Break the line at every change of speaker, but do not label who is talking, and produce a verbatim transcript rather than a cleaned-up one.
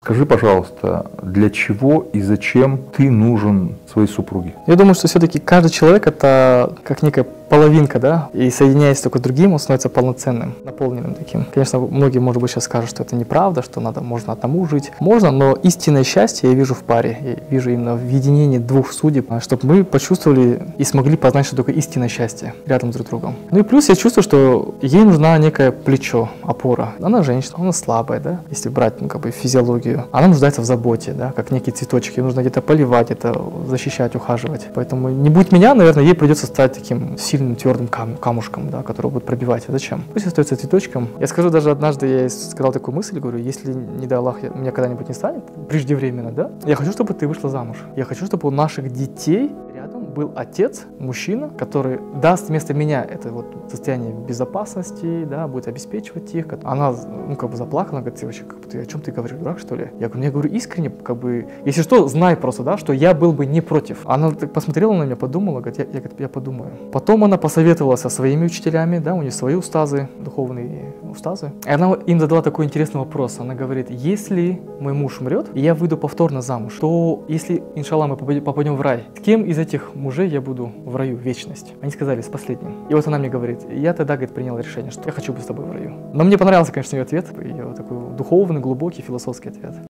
Скажи, пожалуйста, для чего и зачем ты нужен своей супруге?
Я думаю, что все-таки каждый человек — это как некая половинка, да, и соединяясь только с другим, он становится полноценным, наполненным таким. Конечно, многие, может быть, сейчас скажут, что это неправда, что надо, можно одному жить. Можно, но истинное счастье я вижу в паре, я вижу именно в единении двух судеб, чтобы мы почувствовали и смогли познать, что такое истинное счастье рядом друг с другом. Ну и плюс я чувствую, что ей нужна некое плечо, опора. Она женщина, она слабая, да, если брать, ну, как бы физиологию. Она нуждается в заботе, да, как некий цветочек, ее нужно где-то поливать, это защищать, ухаживать. Поэтому не будь меня, наверное, ей придется стать таким сильным твердым кам камушком, да, который будет пробивать. Зачем? Пусть остается цветочком. Я скажу, даже однажды я сказал такую мысль, говорю, если, не дай Аллах, я, у меня когда-нибудь не станет, преждевременно, да, я хочу, чтобы ты вышла замуж. Я хочу, чтобы у наших детей рядом был отец, мужчина, который даст вместо меня это вот состояние безопасности, да, будет обеспечивать их. Она, ну, как бы заплакала, говорит, вообще, как бы, ты, о чем ты говоришь, дурак, что ли? Я говорю, я говорю искренне, как бы, если что, знай просто, да, что я был бы не против. Она так посмотрела на меня, подумала, говорит, я, я, я подумаю. Потом она посоветовалась со своими учителями, да, у нее свои устазы, духовные устазы. И она им задала такой интересный вопрос. Она говорит, если мой муж умрет, и я выйду повторно замуж, то если, иншаллах, мы попадем в рай, с кем из этих мужей я буду в раю вечность? Они сказали, с последним. И вот она мне говорит, я тогда, говорит, приняла решение, что я хочу быть с тобой в раю. Но мне понравился, конечно, ее ответ, ее такой духовный, глубокий, философский ответ.